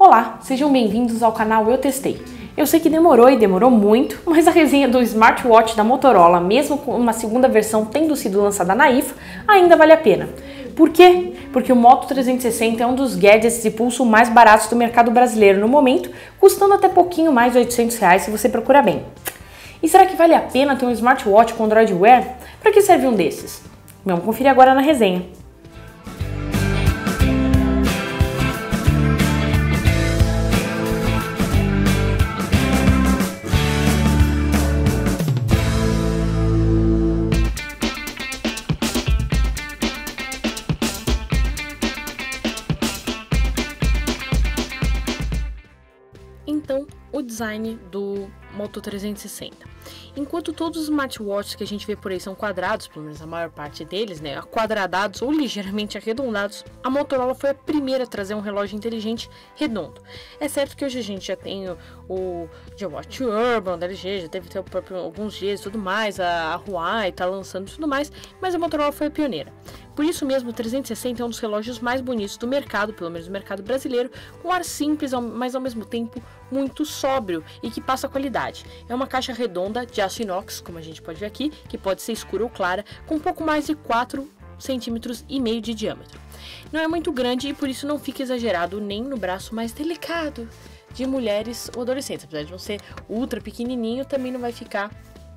Olá, sejam bem-vindos ao canal Eu Testei. Eu sei que demorou muito, mas a resenha do smartwatch da Motorola, mesmo com uma segunda versão tendo sido lançada na IFA, ainda vale a pena. Por quê? Porque o Moto 360 é um dos gadgets de pulso mais baratos do mercado brasileiro no momento, custando até pouquinho mais de R$800 se você procurar bem. E será que vale a pena ter um smartwatch com Android Wear? Para que serve um desses? Vamos conferir agora na resenha. Então, o design do Moto 360. Enquanto todos os smartwatches que a gente vê por aí são quadrados, pelo menos a maior parte deles, né, quadradados ou ligeiramente arredondados, a Motorola foi a primeira a trazer um relógio inteligente redondo. É certo que hoje a gente já tem o G-Watch Urban da LG, já teve alguns dias e tudo mais, a Huawei está lançando tudo mais, mas a Motorola foi a pioneira. Por isso mesmo, o 360 é um dos relógios mais bonitos do mercado, pelo menos do mercado brasileiro, com ar simples, mas ao mesmo tempo muito sóbrio e que passa qualidade. É uma caixa redonda de aço inox, como a gente pode ver aqui, que pode ser escura ou clara, com um pouco mais de 4,5 centímetros de diâmetro. Não é muito grande e por isso não fica exagerado nem no braço mais delicado de mulheres ou adolescentes. Apesar de não ser ultra pequenininho, também não vai ficar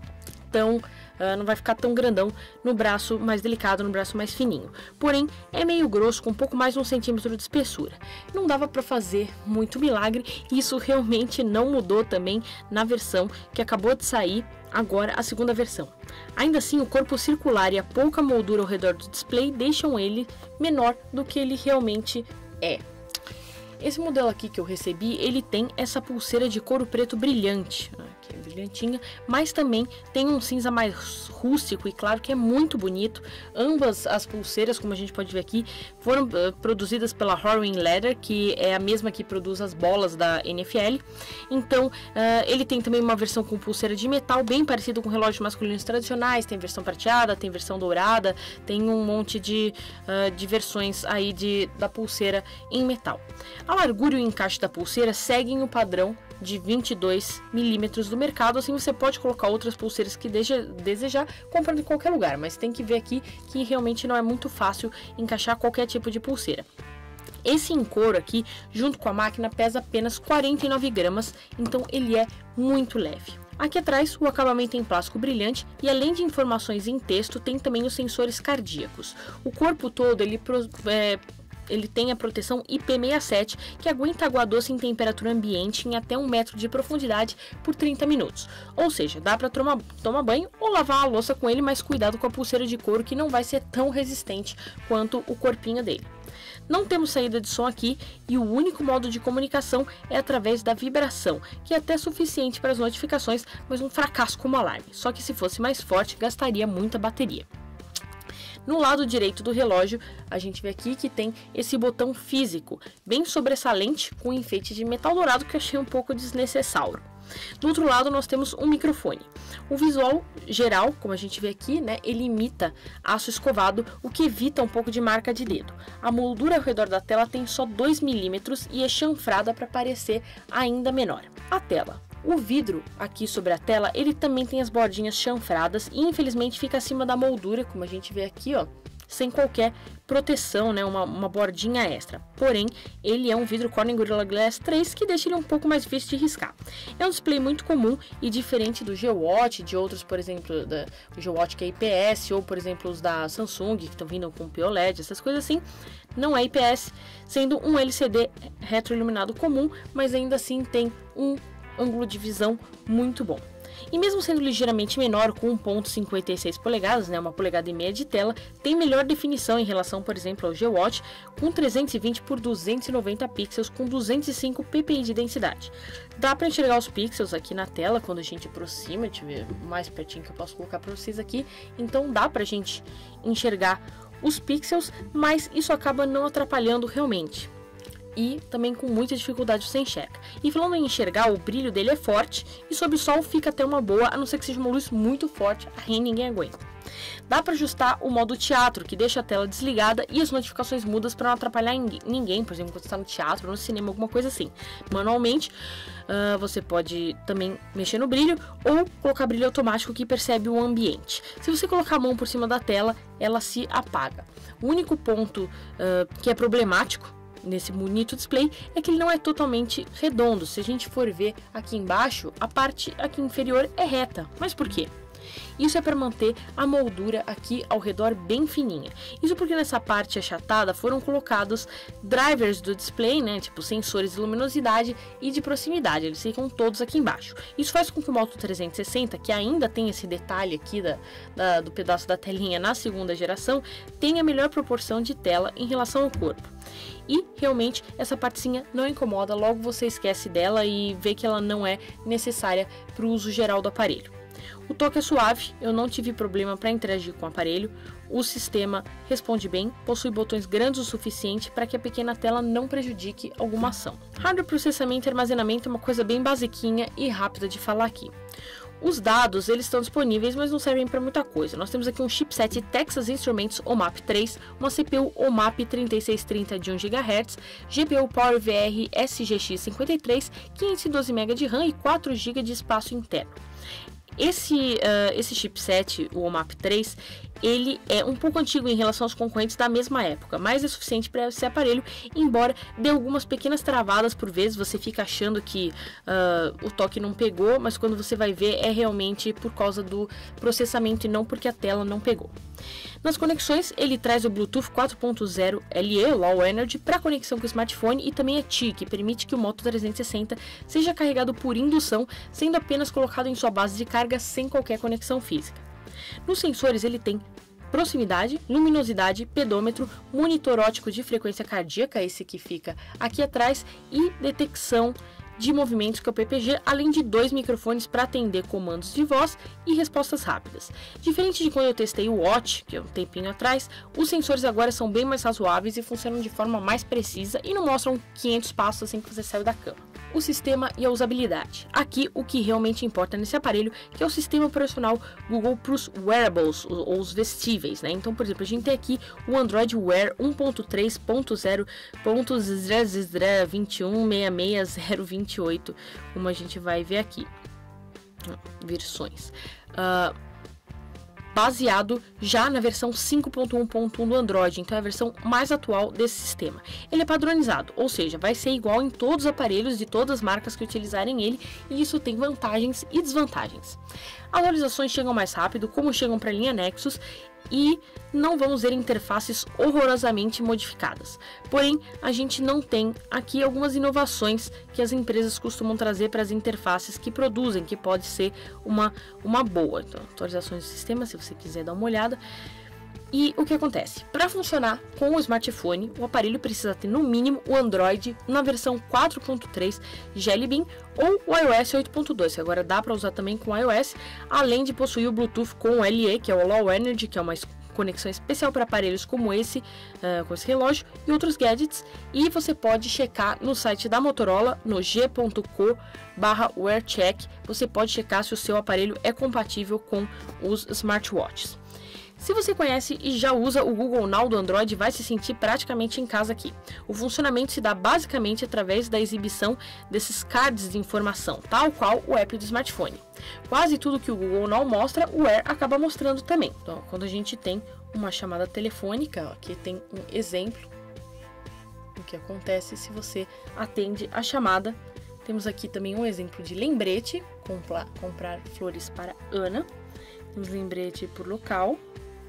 tão grandão no braço mais delicado, no braço mais fininho. Porém, é meio grosso, com um pouco mais de 1 centímetro de espessura. Não dava para fazer muito milagre, e isso realmente não mudou também na versão que acabou de sair, agora a segunda versão. Ainda assim, o corpo circular e a pouca moldura ao redor do display deixam ele menor do que ele realmente é. Esse modelo aqui que eu recebi, ele tem essa pulseira de couro preto brilhante, que é brilhantinha, mas também tem um cinza mais rústico e claro que é muito bonito. Ambas as pulseiras, como a gente pode ver aqui, foram produzidas pela Horween Leather, que é a mesma que produz as bolas da NFL. Então, ele tem também uma versão com pulseira de metal, bem parecido com relógios masculinos tradicionais, tem versão prateada, tem versão dourada, tem um monte de versões aí da pulseira em metal. A largura e o encaixe da pulseira seguem o padrão de 22 milímetros do mercado, assim você pode colocar outras pulseiras que desejar comprando em qualquer lugar, mas tem que ver aqui que realmente não é muito fácil encaixar qualquer tipo de pulseira. Esse em couro aqui, junto com a máquina, pesa apenas 49 gramas, então ele é muito leve. Aqui atrás, o acabamento em plástico brilhante e além de informações em texto, tem também os sensores cardíacos. O corpo todo, ele tem a proteção IP67, que aguenta água doce em temperatura ambiente em até 1 metro de profundidade por 30 minutos. Ou seja, dá para tomar banho ou lavar a louça com ele, mas cuidado com a pulseira de couro que não vai ser tão resistente quanto o corpinho dele. Não temos saída de som aqui e o único modo de comunicação é através da vibração, que é até suficiente para as notificações, mas um fracasso como alarme. Só que se fosse mais forte, gastaria muita bateria. No lado direito do relógio, a gente vê aqui que tem esse botão físico, bem sobressalente, com enfeite de metal dourado que eu achei um pouco desnecessário. Do outro lado, nós temos um microfone. O visual geral, como a gente vê aqui, né, ele imita aço escovado, o que evita um pouco de marca de dedo. A moldura ao redor da tela tem só 2 milímetros e é chanfrada para parecer ainda menor. A tela. O vidro aqui sobre a tela, ele também tem as bordinhas chanfradas e infelizmente fica acima da moldura, como a gente vê aqui, ó, sem qualquer proteção, né, uma bordinha extra. Porém, ele é um vidro Corning Gorilla Glass 3 que deixa ele um pouco mais difícil de riscar. É um display muito comum e diferente do G-Watch, de outros, por exemplo, o G-Watch que é IPS, ou por exemplo os da Samsung que estão vindo com POLED, essas coisas assim, não é IPS, sendo um LCD retroiluminado comum, mas ainda assim tem um ângulo de visão muito bom. E mesmo sendo ligeiramente menor, com 1,56 polegadas, né, 1,5 polegadas de tela, tem melhor definição em relação, por exemplo, ao G-Watch, com 320 por 290 pixels, com 205 ppi de densidade. Dá para enxergar os pixels aqui na tela quando a gente aproxima, deixa eu ver mais pertinho que eu posso colocar para vocês aqui, então dá para a gente enxergar os pixels, mas isso acaba não atrapalhando realmente. E também com muita dificuldade você enxerga. E falando em enxergar, o brilho dele é forte e sob o sol fica até uma boa, a não ser que seja uma luz muito forte, aí ninguém aguenta. Dá para ajustar o modo teatro, que deixa a tela desligada e as notificações mudas para não atrapalhar ninguém, por exemplo, quando você está no teatro, no cinema, alguma coisa assim. Manualmente, você pode também mexer no brilho ou colocar brilho automático que percebe o ambiente. Se você colocar a mão por cima da tela, ela se apaga. O único ponto que é problemático nesse bonito display é que ele não é totalmente redondo. Se a gente for ver aqui embaixo, a parte aqui inferior é reta. Mas por quê? Isso é para manter a moldura aqui ao redor bem fininha. Isso porque nessa parte achatada foram colocados drivers do display, né, tipo sensores de luminosidade e de proximidade. Eles ficam todos aqui embaixo. Isso faz com que o Moto 360, que ainda tem esse detalhe aqui do pedaço da telinha na segunda geração, tenha melhor proporção de tela em relação ao corpo. E realmente essa partezinha não incomoda, logo você esquece dela e vê que ela não é necessária para o uso geral do aparelho. O toque é suave, eu não tive problema para interagir com o aparelho, o sistema responde bem, possui botões grandes o suficiente para que a pequena tela não prejudique alguma ação. Hardware, processamento e armazenamento é uma coisa bem basiquinha e rápida de falar aqui. Os dados, eles estão disponíveis, mas não servem para muita coisa. Nós temos aqui um chipset Texas Instruments OMAP 3, uma CPU OMAP 3630 de 1 GHz, GPU PowerVR SGX 53, 512 MB de RAM e 4 GB de espaço interno. Esse chipset, o OMAP 3, ele é um pouco antigo em relação aos concorrentes da mesma época, mas é suficiente para esse aparelho, embora dê algumas pequenas travadas por vezes. Você fica achando que o toque não pegou, mas quando você vai ver é realmente por causa do processamento e não porque a tela não pegou. Nas conexões, ele traz o Bluetooth 4.0 LE, Low Energy, para conexão com o smartphone, e também é TI, que permite que o Moto 360 seja carregado por indução, sendo apenas colocado em sua base de carga sem qualquer conexão física. Nos sensores, ele tem proximidade, luminosidade, pedômetro, monitor óptico de frequência cardíaca, esse que fica aqui atrás, e detecção de movimentos, que é o PPG, além de 2 microfones para atender comandos de voz e respostas rápidas. Diferente de quando eu testei o Watch, que é um tempinho atrás, os sensores agora são bem mais razoáveis e funcionam de forma mais precisa e não mostram 500 passos assim que você saiu da cama. O sistema e a usabilidade. Aqui o que realmente importa nesse aparelho, que é o sistema operacional Google para os wearables, ou os vestíveis, né? Então, por exemplo, a gente tem aqui o Android Wear 1.3.0.21666028, como a gente vai ver aqui. Versões. Baseado já na versão 5.1.1 do Android, então é a versão mais atual desse sistema. Ele é padronizado, ou seja, vai ser igual em todos os aparelhos de todas as marcas que utilizarem ele, e isso tem vantagens e desvantagens. As atualizações chegam mais rápido, como chegam para a linha Nexus, e não vamos ver interfaces horrorosamente modificadas. Porém, a gente não tem aqui algumas inovações que as empresas costumam trazer para as interfaces que produzem, que pode ser uma boa. Então, atualizações do sistema, se você quiser dar uma olhada. E o que acontece? Para funcionar com o smartphone, o aparelho precisa ter no mínimo o Android na versão 4.3 Jelly Bean ou o iOS 8.2, que agora dá para usar também com iOS, além de possuir o Bluetooth com LE, que é o Low Energy, que é uma conexão especial para aparelhos como esse, com esse relógio e outros gadgets. E você pode checar no site da Motorola, no g.co/wearcheck, você pode checar se o seu aparelho é compatível com os smartwatches. Se você conhece e já usa o Google Now do Android, vai se sentir praticamente em casa aqui. O funcionamento se dá basicamente através da exibição desses cards de informação, tal qual o app do smartphone. Quase tudo que o Google Now mostra, o Wear acaba mostrando também. Então, quando a gente tem uma chamada telefônica, aqui tem um exemplo do que acontece se você atende a chamada. Temos aqui também um exemplo de lembrete, comprar flores para Ana. Temos lembrete por local.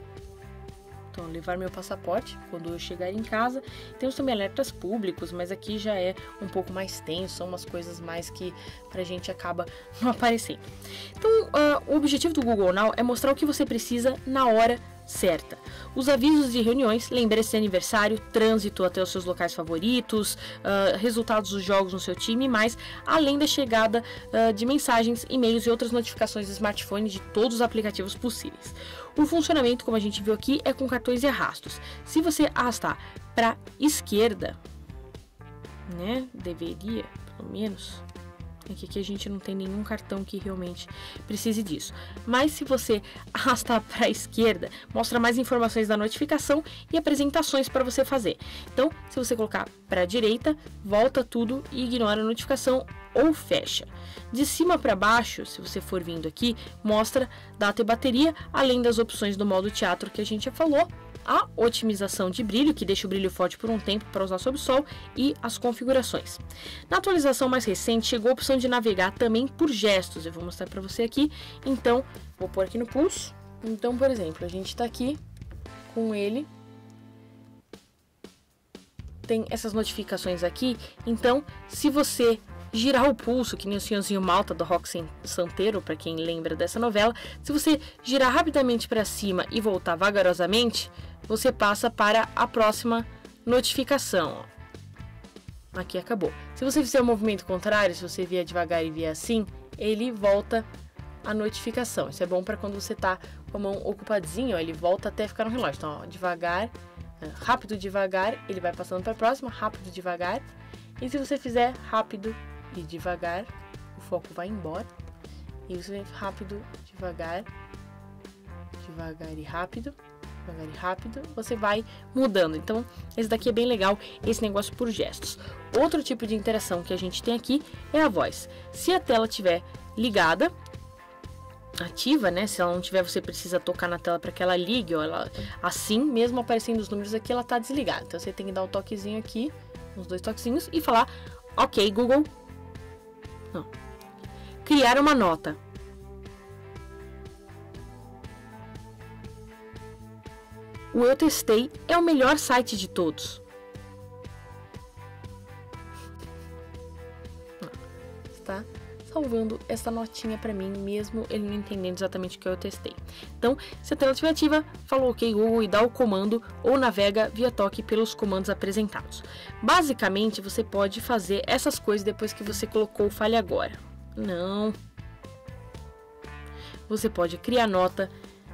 Então, levar meu passaporte quando eu chegar em casa. Temos também alertas públicos, mas aqui já é um pouco mais tenso, são umas coisas mais que pra gente acaba não aparecendo. Então, o objetivo do Google Now é mostrar o que você precisa na hora certa. Os avisos de reuniões, lembretes de aniversário, trânsito até os seus locais favoritos, resultados dos jogos no seu time, mas além da chegada de mensagens, e-mails e outras notificações do smartphone de todos os aplicativos possíveis. O funcionamento, como a gente viu aqui, é com cartões e arrastos. Se você arrastar para esquerda, né, deveria, pelo menos, Aqui que a gente não tem nenhum cartão que realmente precise disso. Mas se você arrastar para a esquerda, mostra mais informações da notificação e apresentações para você fazer. Então, se você colocar para a direita, volta tudo e ignora a notificação ou fecha. De cima para baixo, se você for vindo aqui, mostra data e bateria, além das opções do modo teatro que a gente já falou, a otimização de brilho, que deixa o brilho forte por um tempo para usar sob o sol, e as configurações. Na atualização mais recente, chegou a opção de navegar também por gestos. Eu vou mostrar para você aqui. Então, vou pôr aqui no pulso. Então, por exemplo, a gente está aqui com ele. Tem essas notificações aqui. Então, se você girar o pulso, que nem o Senhorzinho Malta do Roque Santeiro, para quem lembra dessa novela, se você girar rapidamente para cima e voltar vagarosamente, você passa para a próxima notificação. Ó. Aqui acabou. Se você fizer o movimento contrário, se você vier devagar e vier assim, ele volta a notificação. Isso é bom para quando você tá com a mão ocupadinha, ó, ele volta até ficar no relógio. Então, ó, devagar, rápido, devagar, ele vai passando para a próxima, rápido, devagar. E se você fizer rápido e devagar, o foco vai embora. E você vem rápido, devagar, devagar e rápido, devagar e rápido, você vai mudando. Então, esse daqui é bem legal, esse negócio por gestos. Outro tipo de interação que a gente tem aqui é a voz. Se a tela estiver ligada, ativa, né? Se ela não tiver, você precisa tocar na tela para que ela ligue, ó, ela, assim, mesmo aparecendo os números aqui, ela tá desligada. Então, você tem que dar um toquezinho aqui, uns 2 toquezinhos, e falar: ok, Google. Não. Criar uma nota. O Eu Testei é o melhor site de todos. Está salvando essa notinha para mim, mesmo ele não entendendo exatamente o que eu testei. Então, se a tela estiver ativa, fala OK Google e dá o comando ou navega via toque pelos comandos apresentados. Basicamente, você pode fazer essas coisas depois que você colocou o Fale Agora. Não. Você pode criar nota,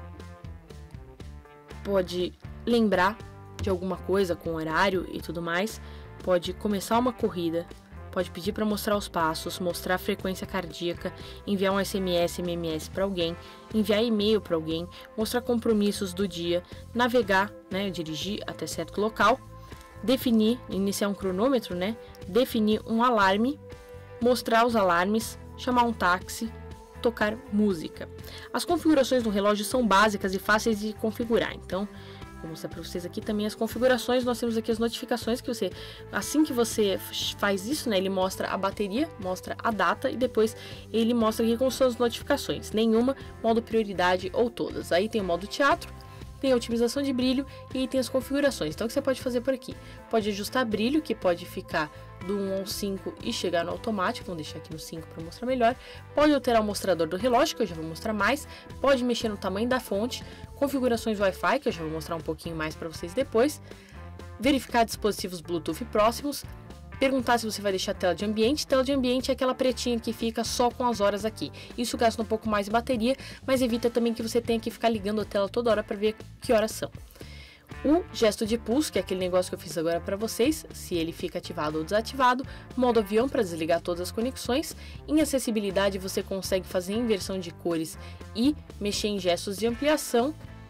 pode lembrar de alguma coisa com horário e tudo mais, pode começar uma corrida, pode pedir para mostrar os passos, mostrar a frequência cardíaca, enviar um SMS, MMS para alguém, enviar e-mail para alguém, mostrar compromissos do dia, navegar, né, dirigir até certo local, definir, iniciar um cronômetro, né, definir um alarme, mostrar os alarmes, chamar um táxi, tocar música. As configurações do relógio são básicas e fáceis de configurar, então vou mostrar para vocês aqui também as configurações. Nós temos aqui as notificações que você, assim que você faz isso, né, ele mostra a bateria, mostra a data e depois ele mostra aqui como são as notificações, nenhuma, modo prioridade ou todas. Aí tem o modo teatro, tem a otimização de brilho e aí tem as configurações. Então o que você pode fazer por aqui? Pode ajustar brilho, que pode ficar do 1 ao 5 e chegar no automático. Vamos deixar aqui no 5 para mostrar melhor. Pode alterar o mostrador do relógio, que eu já vou mostrar mais. Pode mexer no tamanho da fonte. Configurações Wi-Fi, que eu já vou mostrar um pouquinho mais para vocês depois. Verificar dispositivos Bluetooth próximos. Perguntar se você vai deixar a tela de ambiente. Tela de ambiente é aquela pretinha que fica só com as horas aqui. Isso gasta um pouco mais de bateria, mas evita também que você tenha que ficar ligando a tela toda hora para ver que horas são. O gesto de pulso, que é aquele negócio que eu fiz agora para vocês, se ele fica ativado ou desativado. Modo avião para desligar todas as conexões. Em acessibilidade você consegue fazer inversão de cores e mexer em gestos de ampliação.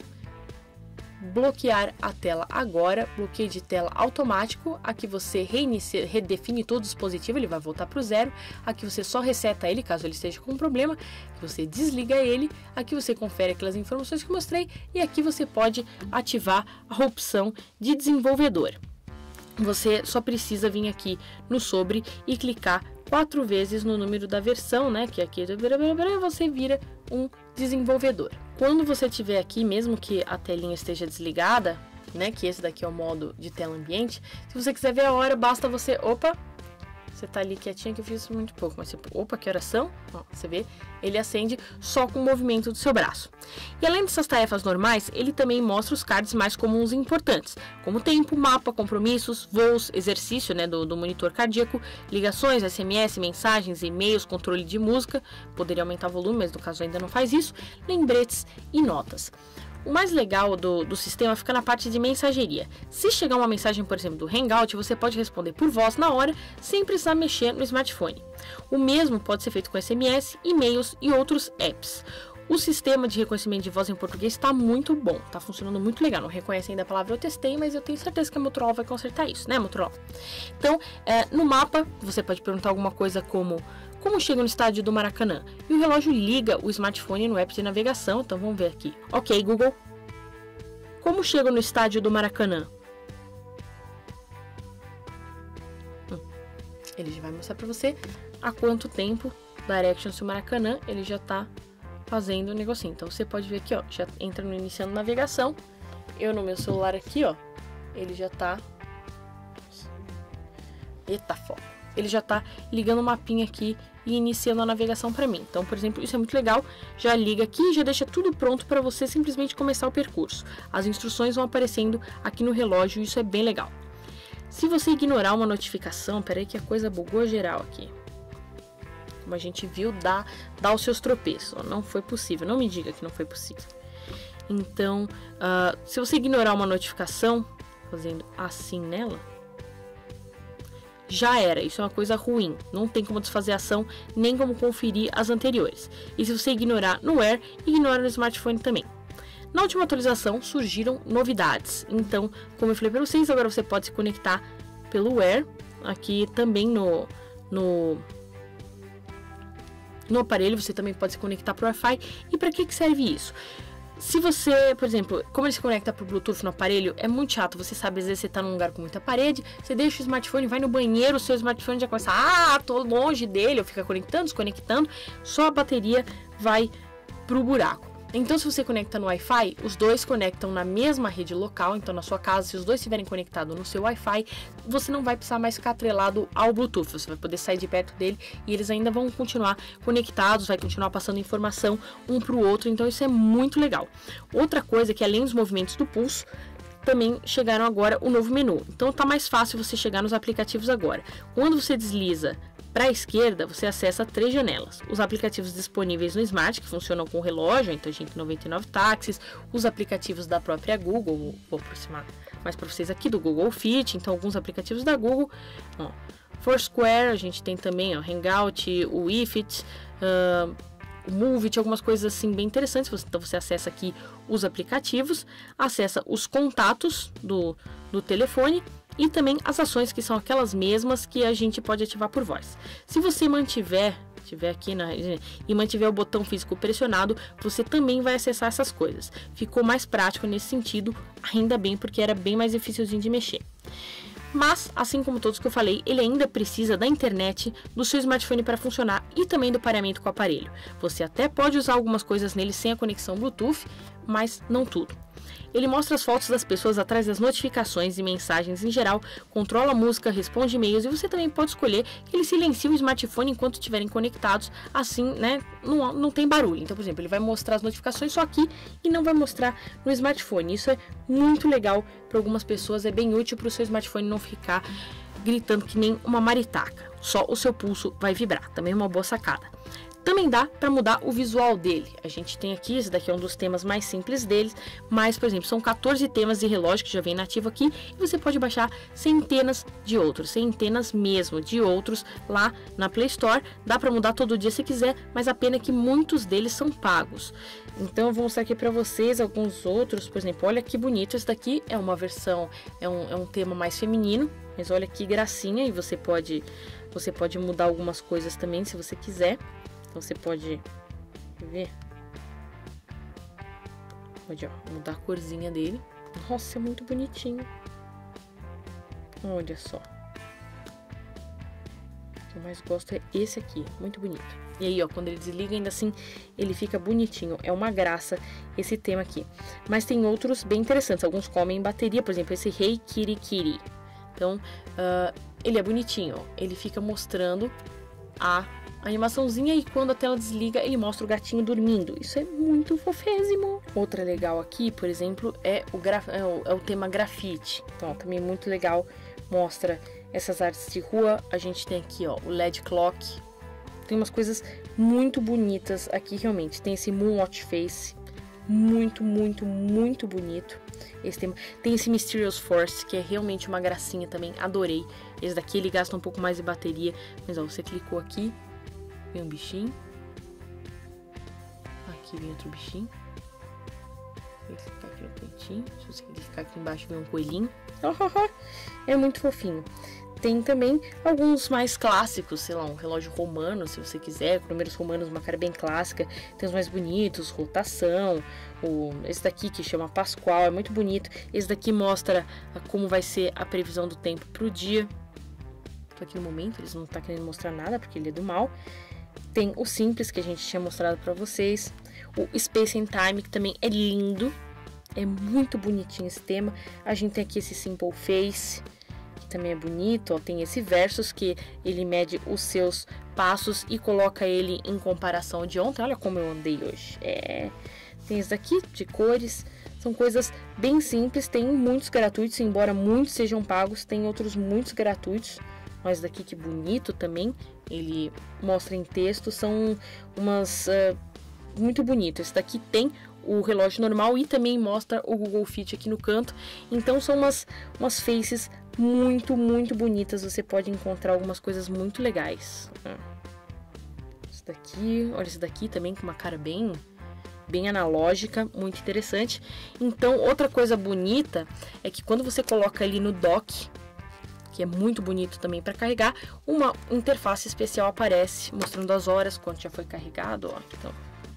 Bloquear a tela agora, bloqueio de tela automático. Aqui você redefine todo o dispositivo, ele vai voltar para o 0. Aqui você só reseta ele caso ele esteja com um problema. Aqui você desliga ele. Aqui você confere aquelas informações que eu mostrei. E aqui você pode ativar a opção de desenvolvedor. Você só precisa vir aqui no sobre e clicar 4 vezes no número da versão, né? Que aqui você vira um desenvolvedor. Quando você tiver aqui, mesmo que a telinha esteja desligada, né, que esse daqui é o modo de tela ambiente, se você quiser ver a hora, basta você, opa, você tá ali quietinho, que eu fiz isso muito pouco, mas tipo, opa, que horas são? Ó, você vê, ele acende só com o movimento do seu braço. E além dessas tarefas normais, ele também mostra os cards mais comuns e importantes, como tempo, mapa, compromissos, voos, exercício, né, do monitor cardíaco, ligações, SMS, mensagens, e-mails, controle de música, poderia aumentar o volume, mas no caso ainda não faz isso, lembretes e notas. O mais legal do sistema fica na parte de mensageria. Se chegar uma mensagem, por exemplo, do Hangout, você pode responder por voz na hora, sem precisar mexer no smartphone. O mesmo pode ser feito com SMS, e-mails e outros apps. O sistema de reconhecimento de voz em português está muito bom, está funcionando muito legal. Não reconhece ainda a palavra eu testei, mas eu tenho certeza que a Motorola vai consertar isso, né, Motorola? Então, no mapa, você pode perguntar alguma coisa como chega no estádio do Maracanã? E o relógio liga o smartphone no app de navegação, então vamos ver aqui. Ok, Google. Como chega no estádio do Maracanã? Ele já vai mostrar para você há quanto tempo Directions to Maracanã ele já está fazendo o negocinho. Então você pode ver aqui, ó, já entra no iniciando navegação. Eu no meu celular aqui, ó, ele já tá... Eita, foco. Ele já tá ligando o mapinha aqui e iniciando a navegação para mim. Então, por exemplo, isso é muito legal. Já liga aqui e já deixa tudo pronto para você simplesmente começar o percurso. As instruções vão aparecendo aqui no relógio e isso é bem legal. Se você ignorar uma notificação, peraí que a coisa bugou geral aqui. Como a gente viu, dá os seus tropeços. Não foi possível, não me diga que não foi possível. Então, se você ignorar uma notificação, fazendo assim nela, já era. Isso é uma coisa ruim. Não tem como desfazer a ação, nem como conferir as anteriores. E se você ignorar no Wear, ignora no smartphone também. Na última atualização surgiram novidades. Então, como eu falei para vocês, agora você pode se conectar pelo Wear, aqui também no aparelho, você também pode se conectar para o Wi-Fi. E para que serve isso? Se você, por exemplo, como ele se conecta para o Bluetooth no aparelho, é muito chato. Você sabe, às vezes você está num lugar com muita parede, você deixa o smartphone, vai no banheiro, o seu smartphone já começa, tô longe dele, ou fica conectando, desconectando, só a bateria vai pro buraco. Então, se você conecta no Wi-Fi, os dois conectam na mesma rede local. Então, na sua casa, se os dois estiverem conectados no seu Wi-Fi, você não vai precisar mais ficar atrelado ao Bluetooth. Você vai poder sair de perto dele e eles ainda vão continuar conectados, vai continuar passando informação um para o outro. Então, isso é muito legal. Outra coisa é que, além dos movimentos do pulso, também chegaram agora o novo menu. Então, tá mais fácil você chegar nos aplicativos agora. Quando você desliza para a esquerda, você acessa 3 janelas. Os aplicativos disponíveis no Smart, que funcionam com o relógio, então a gente 99 táxis, os aplicativos da própria Google, vou aproximar mais para vocês aqui do Google Fit, então alguns aplicativos da Google, ó, Foursquare, a gente tem também, ó, Hangout, o Wefit, o Moveit, algumas coisas assim bem interessantes. Então você acessa aqui os aplicativos, acessa os contatos do telefone e também as ações, que são aquelas mesmas que a gente pode ativar por voz. Se você estiver aqui e mantiver o botão físico pressionado, você também vai acessar essas coisas. Ficou mais prático nesse sentido, ainda bem, porque era bem mais dificilzinho de mexer. Mas, assim como todos que eu falei, ele ainda precisa da internet do seu smartphone para funcionar e também do pareamento com o aparelho. Você até pode usar algumas coisas nele sem a conexão Bluetooth, mas não tudo. Ele mostra as fotos das pessoas atrás das notificações e mensagens em geral, controla a música, responde e-mails e você também pode escolher que ele silencie o smartphone enquanto estiverem conectados, assim, né, não tem barulho. Então, por exemplo, ele vai mostrar as notificações só aqui e não vai mostrar no smartphone. Isso é muito legal para algumas pessoas, é bem útil para o seu smartphone não ficar gritando que nem uma maritaca. Só o seu pulso vai vibrar, também é uma boa sacada. Também dá para mudar o visual dele. A gente tem aqui, esse daqui é um dos temas mais simples deles, mas, por exemplo, são 14 temas de relógio que já vem nativo aqui e você pode baixar centenas de outros, centenas mesmo de outros lá na Play Store. Dá para mudar todo dia se quiser, mas a pena é que muitos deles são pagos. Então eu vou mostrar aqui para vocês alguns outros. Por exemplo, olha que bonito, esse daqui é uma versão, é um tema mais feminino, mas olha que gracinha, e você pode mudar algumas coisas também se você quiser. Então você pode ver, pode mudar a corzinha dele. Nossa, é muito bonitinho. Olha só. O que eu mais gosto é esse aqui, muito bonito. E aí, ó, quando ele desliga, ainda assim, ele fica bonitinho. É uma graça esse tema aqui. Mas tem outros bem interessantes. Alguns comem bateria, por exemplo, esse Hey Kitty Kitty. Então, ele é bonitinho, ó. Ele fica mostrando a animaçãozinha e quando a tela desliga, ele mostra o gatinho dormindo. Isso é muito fofésimo. Outra legal aqui, por exemplo, é o tema grafite. Então, ó, também muito legal. Mostra essas artes de rua. A gente tem aqui, ó, o LED Clock. Tem umas coisas muito bonitas aqui, realmente. Tem esse Moonwatch Face. Muito, muito, muito bonito. esse tema. Tem esse Mysterious Force, que é realmente uma gracinha também, adorei. Esse daqui ele gasta um pouco mais de bateria, mas ó, você clicou aqui, vem um bichinho. Aqui vem outro bichinho. Vou clicar aqui no cantinho. Se você clicar aqui embaixo, vem um coelhinho. É muito fofinho. Tem também alguns mais clássicos, sei lá, um relógio romano, se você quiser, com números romanos, uma cara bem clássica. Tem os mais bonitos, rotação, esse daqui que chama Pascual, é muito bonito. Esse daqui mostra como vai ser a previsão do tempo pro dia. Tô aqui no momento, eles não tá querendo mostrar nada, porque ele é do mal. Tem o simples, que a gente tinha mostrado pra vocês. O Space and Time, que também é lindo. É muito bonitinho esse tema. A gente tem aqui esse Simple Face, também é bonito, ó, tem esse Versus que ele mede os seus passos e coloca ele em comparação de ontem. Olha como eu andei hoje. Tem esse daqui de cores, são coisas bem simples, tem muitos gratuitos, embora muitos sejam pagos, tem outros muitos gratuitos. Mas daqui que bonito também, ele mostra em texto, são umas muito bonito. Esse daqui tem o relógio normal e também mostra o Google Fit aqui no canto. Então são umas faces muito, muito bonitas. Você pode encontrar algumas coisas muito legais. Esse daqui, olha esse daqui também com uma cara bem analógica, muito interessante. Então outra coisa bonita é que quando você coloca ali no dock, que é muito bonito também para carregar, uma interface especial aparece mostrando as horas, quanto já foi carregado, ó. Então,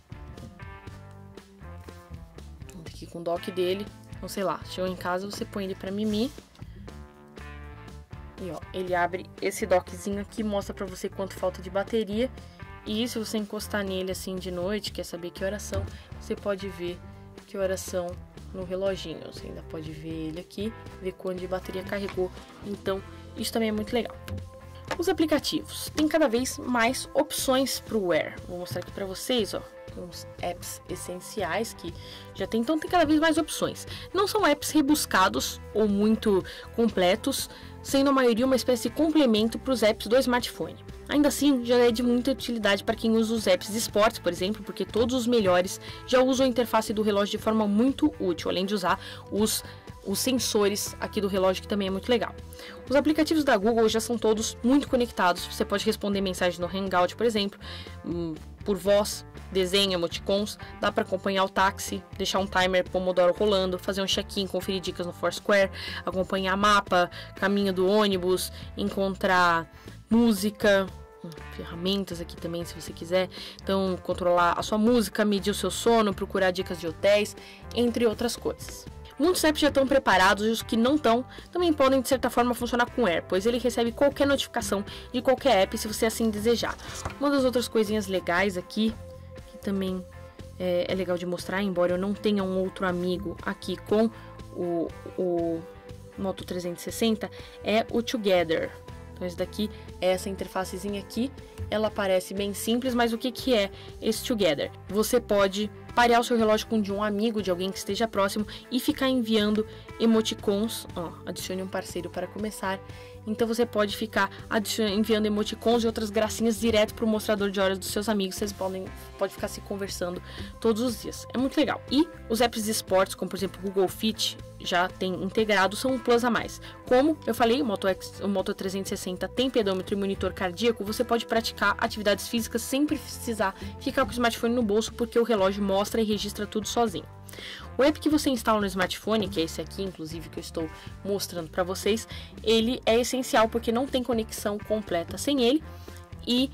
aqui com o dock dele, então sei lá, chegou em casa, você põe ele para mimir. E ó, ele abre esse dockzinho aqui, mostra para você quanto falta de bateria. E se você encostar nele assim de noite, quer saber que horas são, você pode ver que horas são no reloginho. Você ainda pode ver ele aqui, ver quanto de bateria carregou. Então, isso também é muito legal. Os aplicativos. Tem cada vez mais opções para o Wear. Vou mostrar aqui para vocês, ó. Uns apps essenciais que já tem, então tem cada vez mais opções. Não são apps rebuscados ou muito completos, sendo a maioria uma espécie de complemento para os apps do smartphone. Ainda assim, já é de muita utilidade para quem usa os apps de esportes, por exemplo, porque todos os melhores já usam a interface do relógio de forma muito útil, além de usar os sensores aqui do relógio, que também é muito legal. Os aplicativos da Google já são todos muito conectados. Você pode responder mensagens no Hangout, por exemplo, por voz, desenho, emoticons, dá para acompanhar o táxi, deixar um timer Pomodoro rolando, fazer um check-in, conferir dicas no Foursquare, acompanhar mapa, caminho do ônibus, encontrar música, ferramentas aqui também se você quiser, então controlar a sua música, medir o seu sono, procurar dicas de hotéis, entre outras coisas. Muitos apps já estão preparados e os que não estão também podem de certa forma funcionar com o Air, pois ele recebe qualquer notificação de qualquer app se você assim desejar. Uma das outras coisinhas legais aqui, que também é legal de mostrar, embora eu não tenha um outro amigo aqui com o Moto 360, é o Together. Então esse daqui, essa interfacezinha aqui, ela parece bem simples, mas o que é esse Together? Você pode parear o seu relógio com o de um amigo, de alguém que esteja próximo e ficar enviando emoticons. Ó, adicione um parceiro para começar. Então você pode ficar enviando emoticons e outras gracinhas direto para o mostrador de horas dos seus amigos. Vocês podem ficar se conversando todos os dias. É muito legal. E os apps de esportes, como por exemplo o Google Fit, já tem integrado, são um plus a mais. Como eu falei, o Moto 360 tem pedômetro e monitor cardíaco, você pode praticar atividades físicas sem precisar ficar com o smartphone no bolso, porque o relógio mostra e registra tudo sozinho. O app que você instala no smartphone, que é esse aqui, inclusive, que eu estou mostrando para vocês, ele é essencial porque não tem conexão completa sem ele e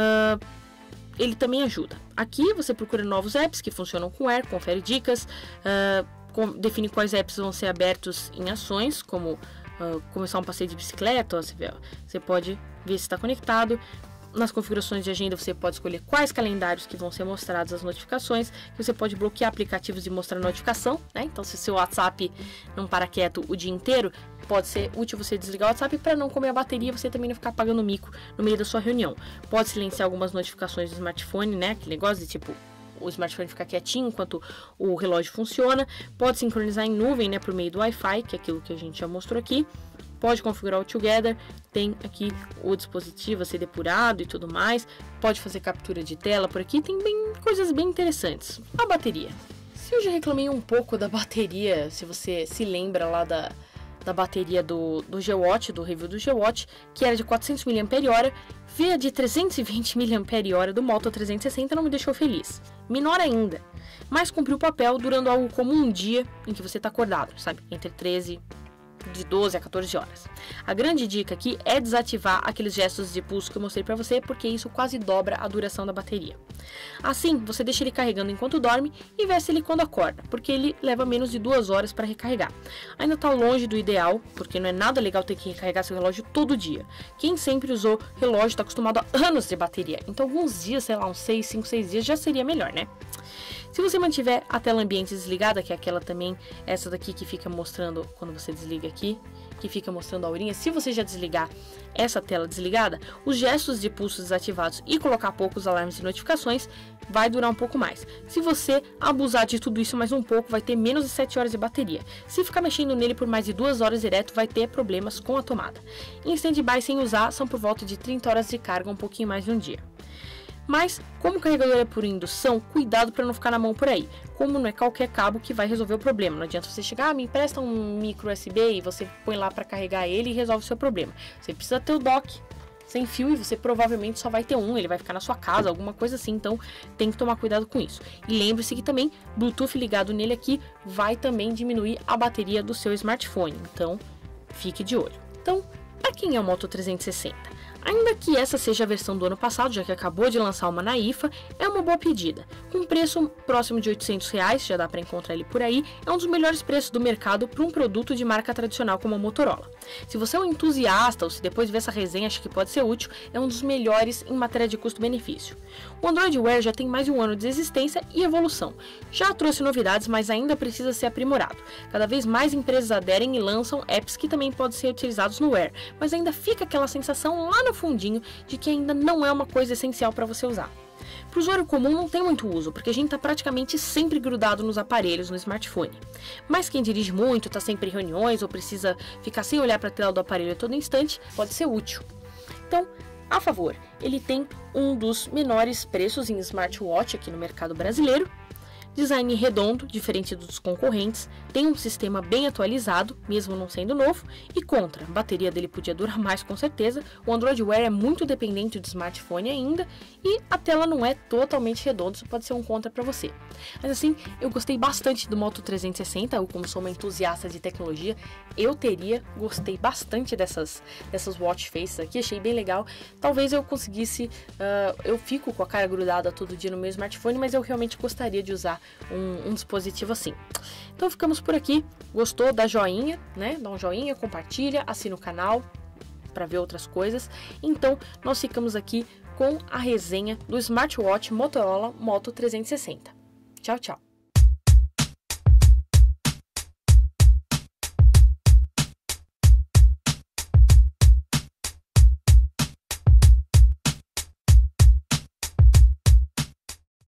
ele também ajuda. Aqui você procura novos apps que funcionam com Air, confere dicas, define quais apps vão ser abertos em ações, como começar um passeio de bicicleta, você pode ver se está conectado. Nas configurações de agenda você pode escolher quais calendários que vão ser mostradas as notificações, você pode bloquear aplicativos de mostrar notificação, né? Então se seu WhatsApp não para quieto o dia inteiro, pode ser útil você desligar o WhatsApp para não comer a bateria, você também não ficar pagando mico no meio da sua reunião. Pode silenciar algumas notificações do smartphone, né? Aquele negócio de tipo o smartphone ficar quietinho enquanto o relógio funciona. Pode sincronizar em nuvem, né, por meio do Wi-Fi, que é aquilo que a gente já mostrou aqui. Pode configurar o Together, tem aqui o dispositivo a ser depurado e tudo mais. Pode fazer captura de tela por aqui, tem coisas bem interessantes. A bateria. Se Eu já reclamei um pouco da bateria, se você se lembra lá da bateria do G-Watch, do review do G-Watch, que era de 400 mAh, veio a de 320 mAh do Moto 360, não me deixou feliz. Menor ainda, mas cumpriu o papel durando algo como um dia em que você está acordado, sabe? De 12 a 14 horas. A grande dica aqui é desativar aqueles gestos de pulso que eu mostrei para você, porque isso quase dobra a duração da bateria. Assim, você deixa ele carregando enquanto dorme e veste ele quando acorda, porque ele leva menos de 2 horas para recarregar. Ainda está longe do ideal, porque não é nada legal ter que recarregar seu relógio todo dia. Quem sempre usou relógio está acostumado a anos de bateria, então alguns dias, sei lá, uns 5, 6 dias já seria melhor, né? Se você mantiver a tela ambiente desligada, que é aquela também, essa daqui que fica mostrando, quando você desliga aqui, que fica mostrando a horinha, se você já desligar essa tela desligada, os gestos de pulso desativados e colocar poucos alarmes e notificações, vai durar um pouco mais. Se você abusar de tudo isso mais um pouco, vai ter menos de 7 horas de bateria. Se ficar mexendo nele por mais de 2 horas direto, vai ter problemas com a tomada. Em stand-by sem usar, são por volta de 30 horas de carga, um pouquinho mais de um dia. Mas, como o carregador é por indução, cuidado para não ficar na mão por aí. Como não é qualquer cabo que vai resolver o problema. Não adianta você chegar, me empresta um micro USB e você põe lá para carregar ele e resolve o seu problema. Você precisa ter o dock sem fio e você provavelmente só vai ter um, ele vai ficar na sua casa, alguma coisa assim. Então, tem que tomar cuidado com isso. E lembre-se que também, Bluetooth ligado nele aqui vai também diminuir a bateria do seu smartphone. Então, fique de olho. Então, para quem é o Moto 360? Ainda que essa seja a versão do ano passado, já que acabou de lançar uma na IFA, é uma boa pedida. Com preço próximo de R$800, já dá para encontrar ele por aí, é um dos melhores preços do mercado para um produto de marca tradicional como a Motorola. Se você é um entusiasta ou se depois de ver essa resenha acha que pode ser útil, é um dos melhores em matéria de custo-benefício. O Android Wear já tem mais de um ano de existência e evolução. Já trouxe novidades, mas ainda precisa ser aprimorado. Cada vez mais empresas aderem e lançam apps que também podem ser utilizados no Wear, mas ainda fica aquela sensação lá no fundinho de que ainda não é uma coisa essencial para você usar. Para o usuário comum não tem muito uso, porque a gente está praticamente sempre grudado nos aparelhos, no smartphone. Mas quem dirige muito, está sempre em reuniões ou precisa ficar sem olhar para a tela do aparelho a todo instante, pode ser útil. Então, a favor, ele tem um dos menores preços em smartwatch aqui no mercado brasileiro. Design redondo, diferente dos concorrentes, tem um sistema bem atualizado, mesmo não sendo novo, e contra, a bateria dele podia durar mais com certeza, o Android Wear é muito dependente do smartphone ainda, e a tela não é totalmente redonda, isso pode ser um contra para você. Mas assim, eu gostei bastante do Moto 360, eu como sou uma entusiasta de tecnologia, gostei bastante dessas watch faces aqui, achei bem legal. Talvez eu conseguisse, eu fico com a cara grudada todo dia no meu smartphone, mas eu realmente gostaria de usar um dispositivo assim. Então ficamos por aqui. Gostou? Dá joinha, né? Dá um joinha, compartilha, assina o canal para ver outras coisas. Então nós ficamos aqui com a resenha do smartwatch Motorola Moto 360. Tchau, tchau!